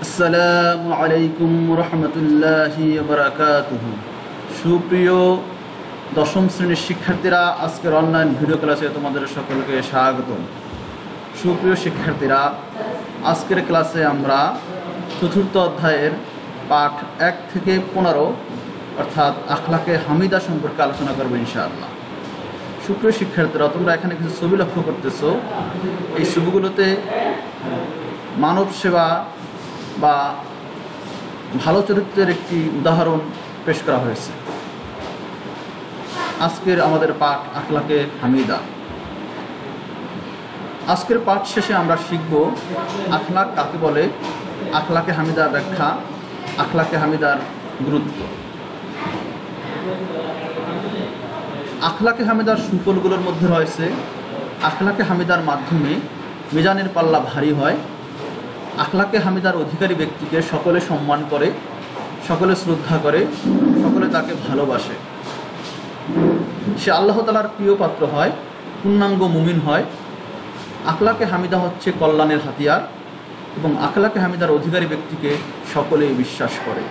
আসসালামু আলাইকুম রহমতুল্লাহি বারাকাতুহু। সুপ্রিয় দশম শ্রেণীর শিক্ষার্থীরা, আজকের অনলাইন ভিডিও ক্লাসে তোমাদের সকলকে স্বাগতম। সুপ্রিয় শিক্ষার্থীরা, আজকের ক্লাসে আমরা চতুর্থ অধ্যায়ের পাঠ 1 থেকে 15 অর্থাৎ আখলাকে হামিদা সম্পর্কে আলোচনা করবো ইনশাআল্লাহ। সুপ্রিয় শিক্ষার্থীরা, তোমরা এখানে কিছু ছবি লক্ষ্য করতেছো। এই ছবিগুলোতে মানব সেবা বা ভালো চরিত্রের একটি উদাহরণ পেশ করা হয়েছে। আজকের আমাদের পাঠ আখলাকে হামিদা। আজকের পাঠ শেষে আমরা শিখব আখলাক কাকে বলে, আখলাকে হামিদার ব্যাখ্যা, আখলাকে হামিদার গুরুত্ব। আখলাকে হামিদার সুফলগুলোর মধ্যে রয়েছে আখলাকে হামিদার মাধ্যমে মিজানের পাল্লা ভারী হয়। আখলাকে হামিদার অধিকারী ব্যক্তিকে সকলে সম্মান করে, সকলে শ্রদ্ধা করে, সকলে তাকে ভালোবাসে। সে আল্লাহ তাআলার প্রিয় পাত্র হয়, পূর্ণাঙ্গ মুমিন হয়। আখলাকে হামিদা হচ্ছে কল্যাণের হাতিয়ার এবং আখলাকে হামিদার অধিকারী ব্যক্তিকে সকলেই বিশ্বাস করে।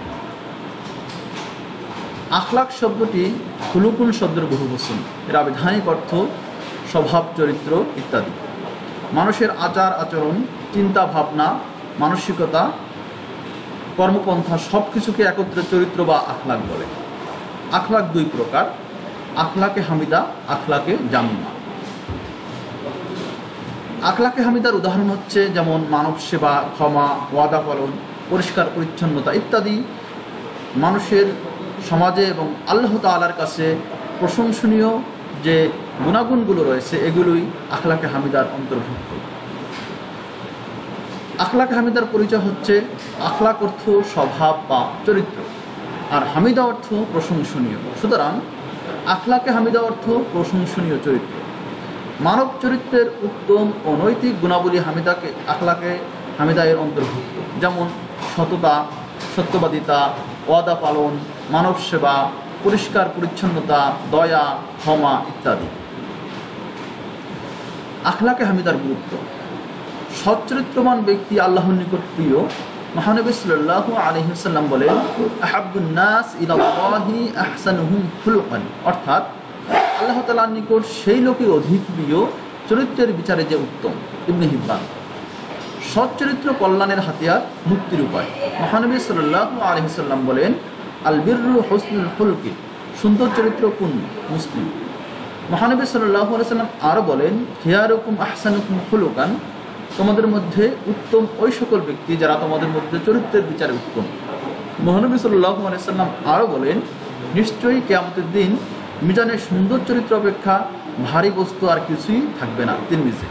আখলাক শব্দটি খুলুকুন শব্দের বহুবচন। এর আবিধানিক অর্থ স্বভাব, চরিত্র ইত্যাদি। মানুষের আচার আচরণ, চিন্তা ভাবনা, মানসিকতা, কর্মপন্থা সব কিছুকে একত্রে চরিত্র বা আখলাক বলে। আখলাক দুই প্রকার, আখলাকে হামিদা, আখলাকে জামিমা। আখলাকে হামিদার উদাহরণ হচ্ছে যেমন মানব সেবা, ক্ষমা, ওয়াদা পালন, পরিষ্কার পরিচ্ছন্নতা ইত্যাদি মানুষের সমাজে এবং আল্লাহ তাআলার কাছে প্রশংসনীয় যে গুণাগুণগুলো রয়েছে এগুলোই আখলাকে হামিদার অন্তর্ভুক্ত। আখলাকে হামিদার পরিচয় হচ্ছে আখলাক অর্থ স্বভাব বা চরিত্র, আর হামিদা অর্থ প্রশংসনীয়। সুতরাং আখলাকে হামিদা অর্থ প্রশংসনীয় চরিত্র। মানব চরিত্রের উত্তম ও নৈতিক গুণাবলী হামিদাকে আখলাকে হামিদা এর অন্তর্ভুক্ত, যেমন সততা, সত্যবাদিতা, ওয়াদা পালন, মানব সেবা, পরিষ্কার পরিচ্ছন্নতা, দয়া, ক্ষমা ইত্যাদি। আখলাকে হামিদার গুরুত্ব। সচ্চরিত্রবান ব্যক্তি আল্লাহর নিকট প্রিয়। মহানবী সাল্লাল্লাহু আলাইহি ওয়াসাল্লাম বলেন, আহাব্বুন নাস ইলাল্লাহি আহসানুহুম খুলকান, অর্থাৎ আল্লাহ তাআলার নিকট সেই লোকের অধিক প্রিয় চরিত্রের বিচারে যে উত্তম। ইবনে হিব্বান। সচ্চরিত্র কল্যাণের হাতিয়ার, মুক্তির উপায়। মহানবী সাল্লাল্লাহু আলাইহি ওয়াসাল্লাম বলেন, আল বিররু হুসনুল খুলকি, সুন্দর চরিত্র পূর্ণ। মুসলিম। মহানবী সাল্লাল্লাহু আলাইহি ওয়াসাল্লাম আরও বলেন, খিয়ারুকুম আহসানুকুম খুলুকান, তোমাদের মধ্যে উত্তম ওই সকল ব্যক্তি যারা তোমাদের মধ্যে চরিত্রের বিচারে উত্তম। মহানবী সাল্লাল্লাহু আলাইহি ওয়াসাল্লাম আরও বলেন, নিশ্চয়ই কিয়ামতের দিন মিজানের সুন্দর চরিত্র অপেক্ষা ভারী বস্তু আর কিছুই থাকবে না। তিরমিজি।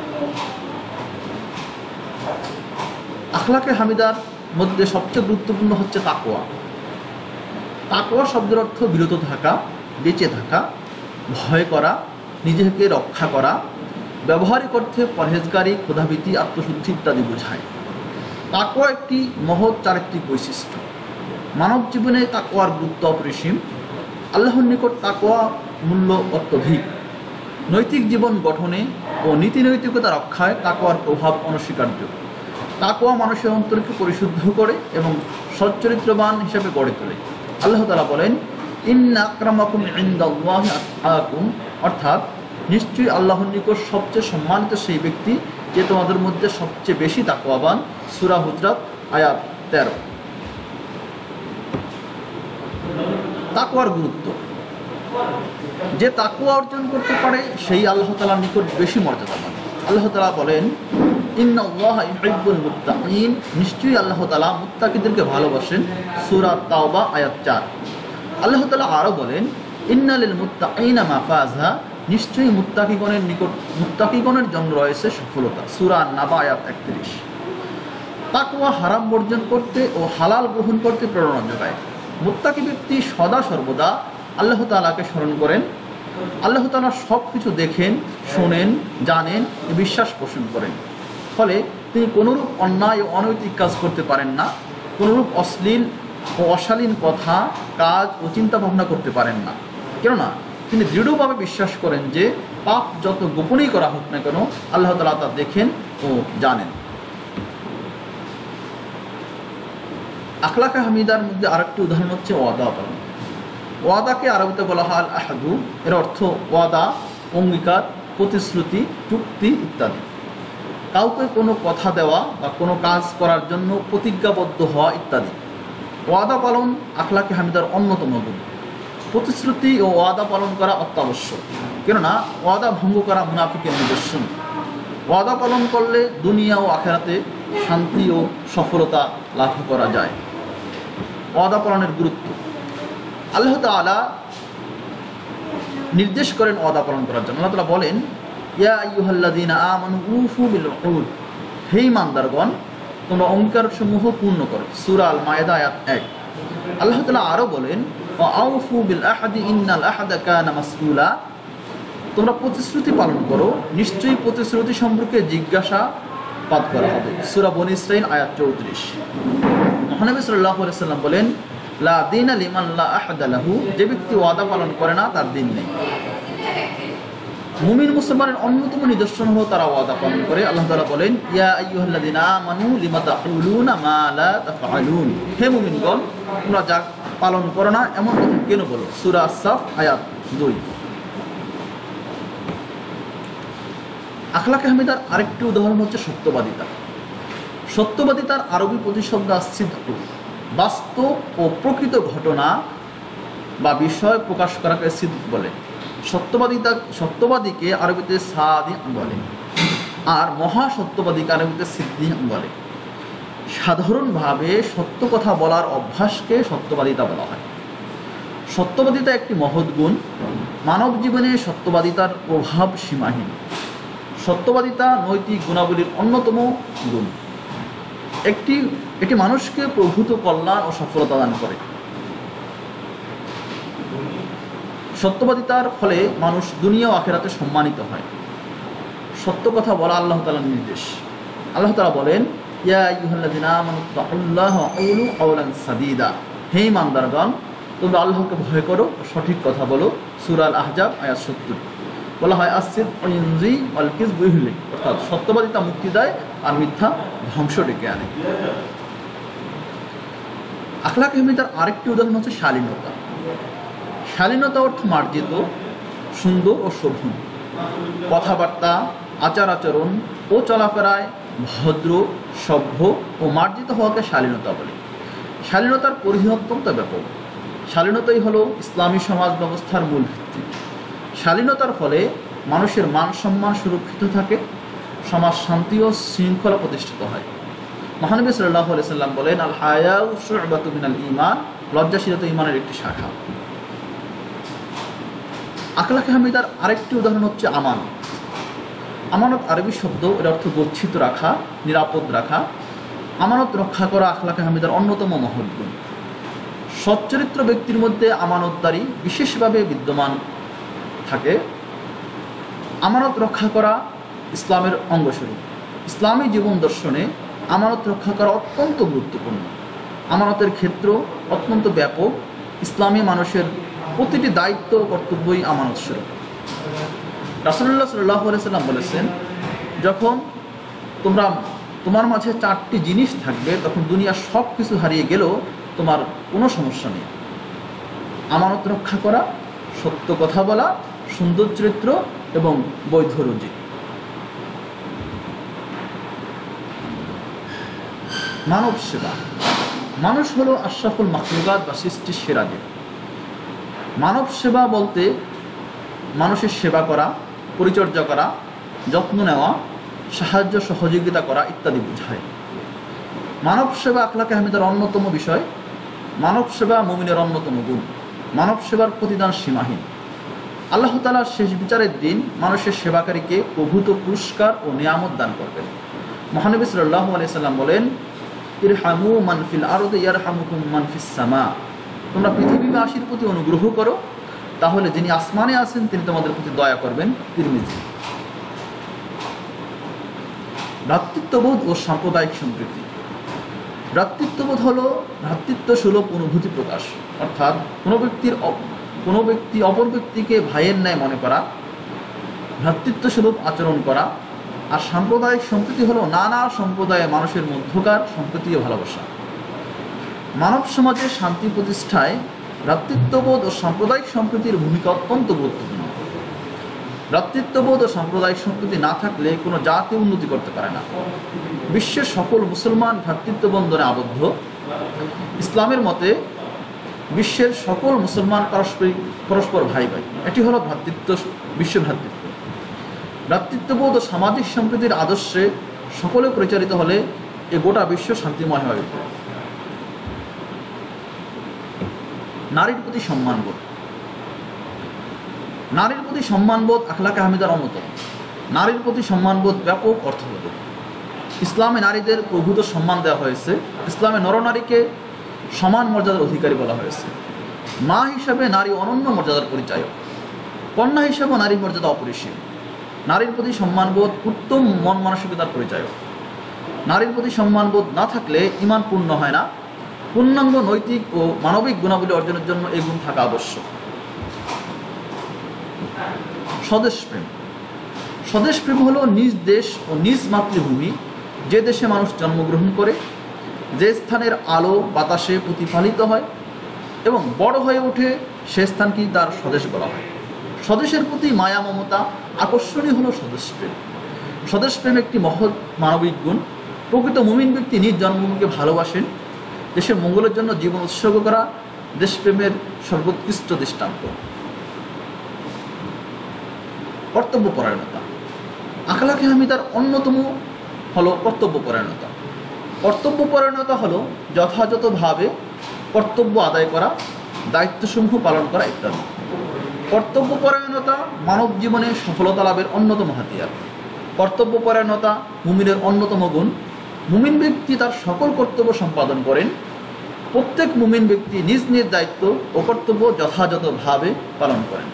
আখলাকে হামিদার মধ্যে সবচেয়ে গুরুত্বপূর্ণ হচ্ছে তাকওয়া। তাকওয়া শব্দের অর্থ বিরত থাকা, বেঁচে থাকা, ভয় করা, নিজেকে রক্ষা করা। ব্যবহারিক অর্থে পরহেজগারি, ক্ষুধাভীতি, আত্মশুদ্ধি ইত্যাদি বোঝায়। তাকওয়া একটি মহৎ চারিত্রিক বৈশিষ্ট্য। মানব জীবনে তাকওয়ার গুরুত্ব অপরিসীম। আল্লাহর নিকট তাকওয়া মূল্য অত্যধিক। নৈতিক জীবন গঠনে ও নীতি নৈতিকতা রক্ষায় তাকওয়ার প্রভাব অনস্বীকার্য। তাকওয়া মানুষের অন্তরকে পরিশুদ্ধ করে এবং সচ্চরিত্রবান হিসেবে গড়ে তোলে। আল্লাহ তাআলা বলেন, ইন্না আকরামাকুম ইনদাল্লাহি আতকাকুম, অর্থাৎ নিশ্চয়ই আল্লাহর নিকট সবচেয়ে সম্মানিত সেই ব্যক্তি যে তোমাদের মধ্যে সবচেয়ে বেশি তাকওয়াবান। সূরা হুজরাত আয়াত 13। তাকওয়ার গুরুত্ব। যে তাকওয়া অর্জন করতে পারে সেই আল্লাহ তাআলার নিকট বেশি মর্যাদাবান। আল্লাহ তাআলা বলেন, ইন্নাল্লাহা ইউহিব্বুল মুত্তাকিন, নিশ্চয়ই আল্লাহ তাআলা মুত্তাকিদেরকে ভালোবাসেন। সূরা তাওবা আয়াত 4। আল্লাহ তাআলা আরও বলেন, ইন্নালিল মুত্তাকিনা মাফাজা, নিশ্চয়ই মুত্তাকিগণের জন্য রয়েছে সফলতা। সূরা নাবা আয়াত 31। তাকওয়া হারাম বর্জন করতে ও হালাল গ্রহণ করতে প্রেরণা যোগায়। মুত্তাকি ব্যক্তি সদা সর্বদা আল্লাহ তাআলাকে স্মরণ করেন। আল্লাহ তাআলা সব কিছু দেখেন, শোনেন, জানেন, বিশ্বাস পোষণ করেন। ফলে তিনি কোনোরূপ অন্যায় ও অনৈতিক কাজ করতে পারেন না, কোনোরূপ অশ্লীল ও অশালীন কথা, কাজ ও চিন্তা ভাবনা করতে পারেন না। কেননা তিনি দৃঢ়ভাবে বিশ্বাস করেন যে পাপ যত গোপনেই করা হোক না কেন আল্লাহ তাআলা তা দেখেন ও জানেন। আখলাকে হামিদার মধ্যে আরেকটি উদাহরণ হচ্ছে ওয়াদা পালন। ওয়াদাকে আরবিতে বলা হয় আল আহাদু, এর অর্থ ওয়াদা, অঙ্গীকার, প্রতিশ্রুতি, চুক্তি ইত্যাদি। কাউকে কোনো কথা দেওয়া বা কোনো কাজ করার জন্য প্রতিজ্ঞাবদ্ধ হওয়া ইত্যাদি। ওয়াদা পালন আখলাকে হামিদার অন্যতম গুণ। প্রতিশ্রুতি ও ওয়াদা পালন করা অত্যাবশ্যক, কেননা ওয়াদা ভঙ্গ করা মুনাফিকের নিদর্শন। ওয়াদা পালন করলে দুনিয়া ও আখেরাতে শান্তি ও সফলতা লাভ করা যায়। ওয়াদা পালনের গুরুত্ব, আল্লাহ তাআলা নির্দেশ করেন ওয়াদা পালন করার জন্য। আল্লাহ তাআলা বলেন, ইয়া আইয়ুহাল্লাযীনা আমানু উফু বিল উকুদ, হে ঈমানদারগণ তোমরা অঙ্গীকারসমূহ পূর্ণ করো। সূরা আল মায়েদা আয়াত 1। আল্লাহ তাআলা আরও বলেন, ওয়া আউফু বিল আহদি ইন্নাল আহদা কানা মাসউলা, তোমরা প্রতিশ্রুতি পালন করো, নিশ্চয়ই প্রতিশ্রুতি সম্পর্কে জিজ্ঞাসাবাদ করা হবে। সূরা বনী ইসরাঈল আয়াত 34। মহানবী সাল্লাল্লাহু আলাইহি ওয়াসাল্লাম বলেন, লা দীনা লিমান লা আহদা লাহু, যে ব্যক্তি ওয়াদা পালন করে না তার দিন নেই। মুমিন মুসলমানের অন্যতম নিদর্শন হলো তারা ওয়াদা পালন করে। আল্লাহ তাআলা বলেন, ইয়া আইয়ুহাল্লাযীনা আমানু লিমা তাকুলুনা মা লা তাফআলুন, হে মুমিনগণ তোমরা যা পালন করো না এমন কথা কেন বলো। সূরা আস-সাফ আয়াত 2। আখলাকে হামিদার আরেকটি উদাহরণ হচ্ছে সত্যবাদিতা। সত্যবাদিতার আরবি প্রতিশব্দ সিদকু, বাস্তব ও প্রকৃত ঘটনা বা বিষয় প্রকাশ করাকে সিদক বলে। সত্যবাদীকে আরবিতে সাদিক বলে, আর মহাসত্যবাদীকে আরবিতে সিদ্দিক বলে। সাধারণভাবে সত্য কথা বলার অভ্যাসকে সত্যবাদিতা বলা হয়। সত্যবাদিতা একটি মহৎ গুণ। মানব জীবনে সত্যবাদিতার প্রভাব সীমাহীন। সত্যবাদিতা নৈতিক গুণাবলীর অন্যতম গুণ। এটি মানুষকে প্রভূত কল্যাণ ও সফলতা দান করে। সত্যবাদিতার ফলে মানুষ দুনিয়া ও আখিরাতে সম্মানিত হয়। সত্য কথা বলা আল্লাহ তাআলার নির্দেশ। আল্লাহ তাআলা বলেন, ইয়া আইয়ুহাল্লাযীনা আমানু তাকুল্লাহা ওয়া কুলু কাওলান সাদীদা, হে ঈমানদারগণ তোমরা আল্লাহকে ভয় করো, সঠিক কথা বলো। সূরা আল আহজাব আয়াত 70। বলা হয় আসিদকু ইউনজি ওয়াল কিযবু ইহলিক, অর্থাৎ সত্যবাদিতা মুক্তি দেয় আর মিথ্যা ধ্বংস ডেকে আনে। আখলাকে হামিদার আরেকটি উদাহরণ হচ্ছে শালীনতা। শালীনতা অর্থ মার্জিত, সুন্দর ও শোভন। কথাবার্তা, আচার আচরণ ও চলাফেরায় ভদ্র, সভ্য ও মার্জিত হওয়াকে শালীনতা বলে। শালীনতার পরিধি অত্যন্ত ব্যাপক। শালীনতাই হলো ইসলামী সমাজ ব্যবস্থার মূল ভিত্তি। শালীনতার ফলে মানুষের মান সম্মান সুরক্ষিত থাকে, সমাজ শান্তি ও শৃঙ্খলা প্রতিষ্ঠিত হয়। মহানবী সাল্লাল্লাহু আলাইহি সাল্লাম বলেন, আল হায়াউ শু'বাতুম মিনাল ঈমান, লজ্জাশীলতা ঈমানের একটি শাখা। আখলাকে হামিদার আরেকটি উদাহরণ হচ্ছে আমানত। আমানত আরবি শব্দ, এর অর্থ গচ্ছিত রাখা, নিরাপদ রাখা। আমানত রক্ষা করা আখলাকে হামিদার অন্যতম মহৎ গুণ। সচ্চরিত্র ব্যক্তির মধ্যে আমানতদারি বিশেষভাবে বিদ্যমান থাকে। আমানত রক্ষা করা ইসলামের অঙ্গস্বরূপ। ইসলামী জীবন দর্শনে আমানত রক্ষা করা অত্যন্ত গুরুত্বপূর্ণ। আমানতের ক্ষেত্র অত্যন্ত ব্যাপক। ইসলামী মানুষের প্রতিটি দায়িত্ব ও কর্তব্যই আমানত স্বরূপ। রাসূলুল্লাহ সাল্লাল্লাহু আলাইহি সাল্লাম বলেছেন, যখন তোমার মাঝে 4টি জিনিস থাকবে তখন দুনিয়ার সব কিছু হারিয়ে গেলেও তোমার কোনো সমস্যা নেই। আমানত রক্ষা করা, সত্য কথা বলা, সুন্দর চরিত্র এবং বৈধ রুজি। মানব সেবা। মানুষ হলো আশরাফুল মাখলুকাত বা সৃষ্টির সেরা জীব। মানব সেবা বলতে মানুষের সেবা করা, পরিচর্যা করা, যত্ন নেওয়া, সাহায্য সহযোগিতা করা ইত্যাদি বোঝায়। মানব সেবা আখলাকে হামিদার অন্যতম বিষয়। মানব সেবা মুমিনের অন্যতম গুণ। মানব সেবার প্রতিদান সীমাহীন। আল্লাহ তাআলা শেষ বিচারের দিন মানুষের সেবাকারীকে প্রভূত পুরস্কার ও নিয়ামত দান করবেন। মহানবী সাল্লাল্লাহু আলাইহি সাল্লাম বলেন, ইরহামু মান ফিল আরদি ইয়ারহামুকুম মান ফিস সামা, তোমরা পৃথিবীবাসীর প্রতি অনুগ্রহ করো, তাহলে যিনি আসমানে আছেন তিনি তোমাদের প্রতি দয়া করবেন। তিরমিজি। ভ্রাতৃত্ববোধ ও সাম্প্রদায়িক সম্প্রীতি। ভ্রাতৃত্ববোধ হলো ভ্রাতৃত্ব সুলভ অনুভূতি প্রকাশ, অর্থাৎ কোনো ব্যক্তি অপর ব্যক্তিকে ভাইয়ের ন্যায় মনে করা, ভ্রাতৃত্ব সুলভ আচরণ করা। আর সাম্প্রদায়িক সম্প্রীতি হলো নানা সম্প্রদায়ের মানুষের মধ্যকার সম্প্রীতি ও ভালোবাসা। মানব সমাজে শান্তি প্রতিষ্ঠায় ভ্রাতৃত্ববোধ ও সাম্প্রদায়িক সম্প্রীতির ভূমিকা অত্যন্ত গুরুত্বপূর্ণ। ভ্রাতৃত্ববোধ ও সাম্প্রদায়িক সম্প্রীতি না থাকলে কোনো জাতি উন্নতি করতে পারে না। বিশ্বের সকল মুসলমান ভ্রাতৃত্ববন্ধনে আবদ্ধ। ইসলামের মতে বিশ্বের সকল মুসলমান পরস্পর ভাই ভাই, এটি হলো বিশ্ব ভ্রাতৃত্ব। ভ্রাতৃত্ববোধ ও সামাজিক সম্প্রীতির আদর্শে সকলে পরিচালিত হলে এ গোটা বিশ্ব শান্তিময় হয়ে উঠবে। নারীর প্রতি সম্মানবোধ। নারীর প্রতি সম্মানবোধ আখলাকে হামিদার অন্যতম। নারীর প্রতি সম্মানবোধ ব্যাপক অর্থবোধ। ইসলামে নারীদের প্রভূত সম্মান দেওয়া হয়েছে। ইসলামে নরনারীকে সমান মর্যাদার অধিকারী বলা হয়েছে। মা হিসাবে নারী অনন্য মর্যাদার পরিচায়ক। কন্যা হিসাবে নারীর মর্যাদা অপরিসীম। নারীর প্রতি সম্মানবোধ উত্তম মন মানসিকতার পরিচায়ক। নারীর প্রতি সম্মানবোধ না থাকলে ঈমান পূর্ণ হয় না। পূর্ণাঙ্গ নৈতিক ও মানবিক গুণাবলী অর্জনের জন্য এই গুণ থাকা আবশ্যক। স্বদেশপ্রেম। স্বদেশপ্রেম হলো নিজ দেশ ও নিজ মাতৃভূমি, যে দেশে মানুষ জন্মগ্রহণ করে, যে স্থানের আলো বাতাসে প্রতিফলিত হয় এবং বড় হয়ে ওঠে, সে স্থানকেই তার স্বদেশ বলা হয়। স্বদেশের প্রতি মায়া মমতা আকর্ষণীয় হলো স্বদেশপ্রেম। স্বদেশপ্রেম একটি মহৎ মানবিক গুণ। প্রকৃত মুমিন ব্যক্তি নিজ জন্মভূমিকে ভালোবাসেন। দেশের মঙ্গলের জন্য জীবন উৎসর্গ করা দেশপ্রেমের সর্বোৎকৃষ্ট দৃষ্টান্ত। কর্তব্যপরায়ণতা। আখলাকে হামিদার অন্যতম হলো কর্তব্যপরায়ণতা। কর্তব্যপরায়ণতা হলো যথাযথভাবে কর্তব্য আদায় করা, দায়িত্বসমূহ পালন করা ইত্যাদি। কর্তব্যপরায়ণতা মানব জীবনে সফলতা লাভের অন্যতম হাতিয়ার। কর্তব্যপরায়ণতা মুমিনের অন্যতম গুণ। মুমিন ব্যক্তি তার সকল কর্তব্য সম্পাদন করেন। প্রত্যেক মুমিন ব্যক্তি নিজ নিজ দায়িত্ব ও কর্তব্য যথাযথভাবে পালন করেন।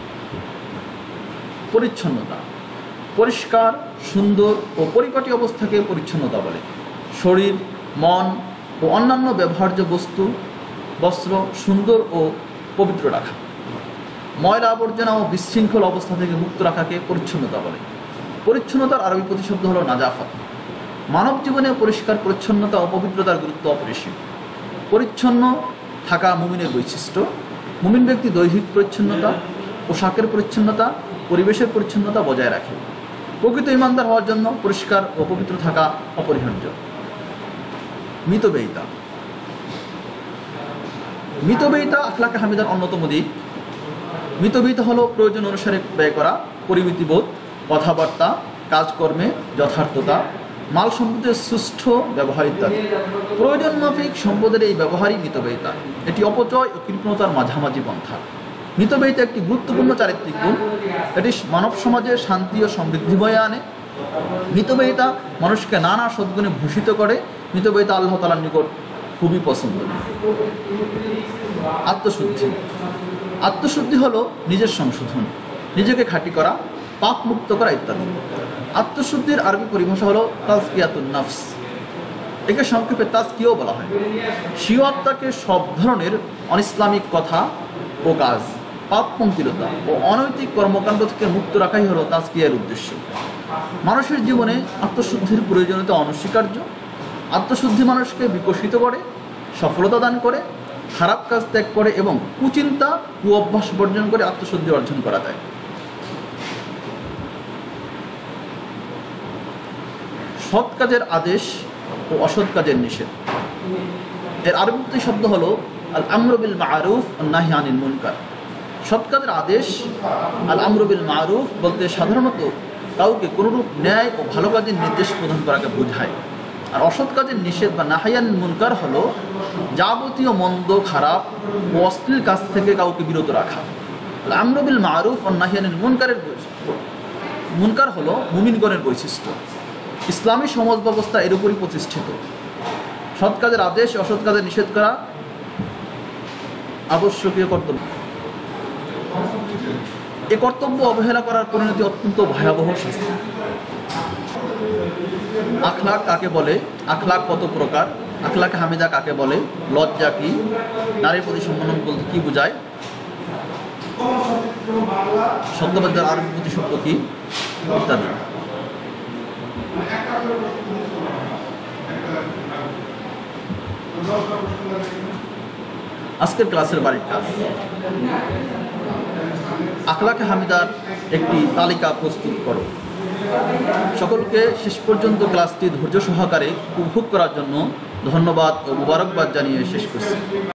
পরিচ্ছন্নতা। পরিষ্কার, সুন্দর ও পরিপাটি অবস্থাকে পরিচ্ছন্নতা বলে। শরীর, মন ও অন্যান্য ব্যবহার্য বস্ত্র সুন্দর ও পবিত্র রাখা। ময়লা আবর্জনা ও বিশৃঙ্খল অবস্থা থেকে মুক্ত রাখাকে পরিচ্ছন্নতা বলে। পরিচ্ছন্নতার আরবি প্রতিশব্দ হলো নাজাফাত। মানব জীবনে পরিষ্কার পরিচ্ছন্নতা ও পবিত্রতার গুরুত্ব অপরিসীম। পরিচ্ছন্ন থাকা মুমিনের বৈশিষ্ট্য। মুমিন ব্যক্তি দৈহিক পরিচ্ছন্নতা, পোশাকের পরিচ্ছন্নতা, পরিবেশের পরিচ্ছন্নতা বজায় রাখে। প্রকৃত ইমানদার হওয়ার জন্য পরিষ্কার ও পবিত্র থাকা অপরিহার্য। মিতব্যয়িতা। মিতব্যয়িতা আখলাকে হামিদার অন্যতম দিক। মিতব্যয়িতা হলো প্রয়োজন অনুসারে ব্যয় করা, পরিমিতিবোধ, কথাবার্তা, কাজকর্মে যথার্থতা, মাল সম্পদের সুষ্ঠু ব্যবহার ইত্যাদি। প্রয়োজন মাফিক সম্পদের এই ব্যবহারই মিতব্যয়িতা। এটি অপচয় ও কৃপণতার মাঝামাঝি পন্থা। মিতব্যয়িতা একটি গুরুত্বপূর্ণ চারিত্রিক গুণ। এটি মানব সমাজে শান্তি ও সমৃদ্ধি বয়ে আনে। মিতব্যয়িতা মানুষকে নানা সদ্গুণে ভূষিত করে। মিতব্যয়িতা আল্লাহ তাআলার নিকট খুবই পছন্দনীয়। আত্মশুদ্ধি। আত্মশুদ্ধি হলো নিজের সংশোধন, নিজেকে খাঁটি করা, পাপ মুক্ত করা ইত্যাদি। আত্মশুদ্ধির আরবি পরিভাষা হলো তাজকিয়াতুন নফস। একে সংক্ষেপে তাজকিয়াও বলা হয়। স্বীয় আত্মাকে সব ধরনের অনিসলামিক কথা ও কাজ, পাপপঙ্কিলতা ও অনৈতিক কর্মকাণ্ড থেকে মুক্ত রাখাই হলো তাজকিয়ার উদ্দেশ্য। মানুষের জীবনে আত্মশুদ্ধির প্রয়োজনীয়তা অনস্বীকার্য। আত্মশুদ্ধি মানুষকে বিকশিত করে, সফলতা দান করে, খারাপ কাজ ত্যাগ করে এবং কুচিন্তা কুঅভ্যাস বর্জন করে আত্মশুদ্ধি অর্জন করা যায়। সৎ কাজের আদেশ ও অসৎ কাজের নিষেধ। এর আরবি শব্দ হলো আল আমরু বিল মারুফ ওয়ান নাহি আনিল মুনকার। সৎ কাজের আদেশ আল আমরু বিল মারুফ বলতে সাধারণত কাউকে কোনরূপ ন্যায় ও ভালো কাজের নির্দেশ প্রদান করাকে বোঝায়। আর অসৎ কাজের নিষেধ বা নাহি আনিল মুনকার হলো যাবতীয় মন্দ, খারাপ ও অশ্লীল কাজ থেকে কাউকে বিরত রাখা। আল আমরু বিল মারুফ ওয়ান নাহি আনিল মুনকার হলো মুমিনগণের বৈশিষ্ট্য। ইসলামী সমাজ ব্যবস্থা এর উপরই প্রতিষ্ঠিত। সৎ কাজের আদেশ, অসৎ কাজের নিষেধ করা আবশ্যকীয় কর্তব্য। এ কর্তব্য অবহেলা করার পরিণতি অত্যন্ত ভয়াবহ শাস্তি। আখলাক কাকে বলে? আখলাক কত প্রকার? আখলাকে হামিদা কাকে বলে? লজ্জা কি? নারীর প্রতি সম্মান বলতে কি বোঝায়? শব্দবাদ্যের আরবি প্রতিশব্দ কি ইত্যাদি। আজকের ক্লাসের বাড়ির কাজ, আখলাকে হামিদার একটি তালিকা প্রস্তুত করো। সকলকে শেষ পর্যন্ত ক্লাসটি ধৈর্য সহকারে উপভোগ করার জন্য ধন্যবাদ ও মুবারকবাদ জানিয়ে শেষ করছি।